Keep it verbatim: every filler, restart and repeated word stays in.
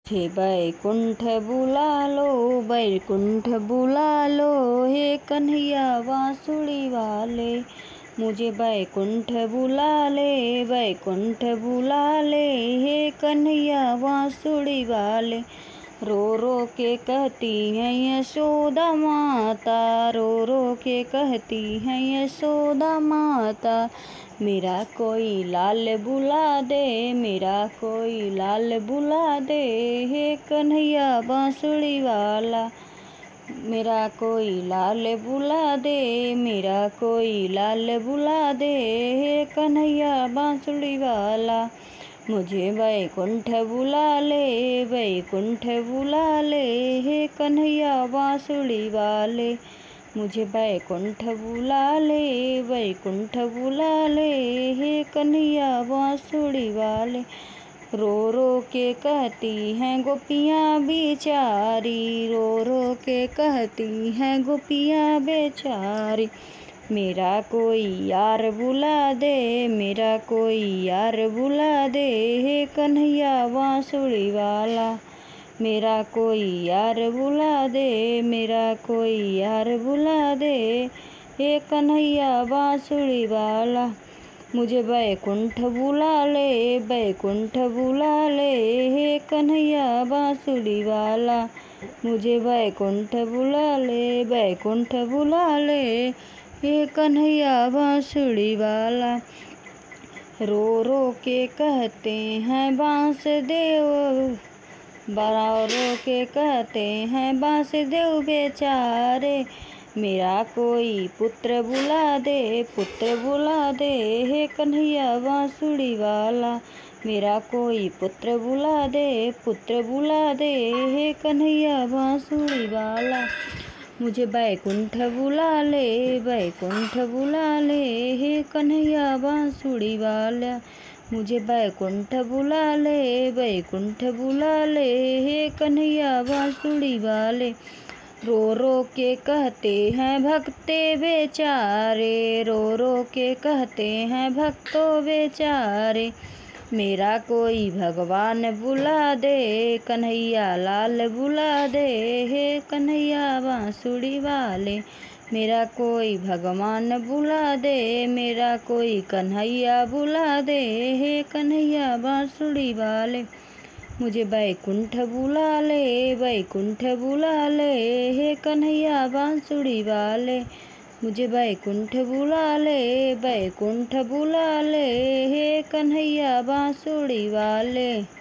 हे बैकुंठ बुला लो, बैकुंठ बुला लो, हे कन्हैया बांसुरी वाले। मुझे बैकुंठ बुला ले, बैकुंठ बुला ले, हे कन्हैया बांसुरी वाले। रो रो के कहती हैं यशोदा माता, रो रो के कहती हैं यशोदा माता। मेरा कोई लाल बुला दे, मेरा कोई लाल बुला दे, हे कन्हैया बांसुरी वाला। मेरा कोई लाल बुला दे, मेरा कोई लाल बुला दे, हे कन्हैया बांसुरी वाला। मुझे बैकुंठ बुला ले, बैकुंठ बुला ले, हे कन्हैया बांसुरी वाले। मुझे बैकुंठ बुला ले, बैकुंठ बुला ले, हे कन्हैया बांसुरी वाले। रो रो के कहती हैं गोपियाँ बेचारी, रो रो के कहती हैं गोपियाँ बेचारी। मेरा कोई यार बुला दे, मेरा कोई यार बुला दे, हे कन्हैया बांसुरी वाला। मेरा कोई यार बुला दे, मेरा कोई यार बुला दे, हे कन्हैया बांसुरी वाला। मुझे बैकुंठ बुला ले, बैकुंठ बुला ले, हे कन्हैया बांसुरी वाला। मुझे बैकुंठ बुला ले, बैकुंठ बुला ले, हे कन्हैया बांसुरी वाला। रो रो के कहते हैं बांसदेव, रो रो के कहते हैं बांसदेव बेचारे। मेरा कोई पुत्र बुला दे, पुत्र बुला दे, हे कन्हैया बांसुरी वाला। मेरा कोई पुत्र बुला दे, पुत्र बुला दे, हे कन्हैया बांसुरी वाला। मुझे बैकुंठ बुला ले, बैकुंठ बुला ले, हे कन्हैया बांसुरी वाला। मुझे बैकुंठ बुला ले, बैकुंठ बुला ले, हे कन्हैया बांसुरी वाले। रो रो के कहते हैं भक्ते बेचारे, रो रो के कहते हैं भक्तों बेचारे। मेरा कोई भगवान बुला दे, कन्हैया लाल बुला दे, हे कन्हैया बांसुरी वाले। मेरा कोई भगवान बुला दे, मेरा कोई कन्हैया बुला दे, हे कन्हैया बांसुरी वाले। मुझे बैकुंठ बुला ले, बैकुंठ बुला ले, हे कन्हैया बांसुरी वाले। मुझे बैकुंठ बुला ले, बैकुंठ बुला ले, हे कन्हैया बांसुरी वाले।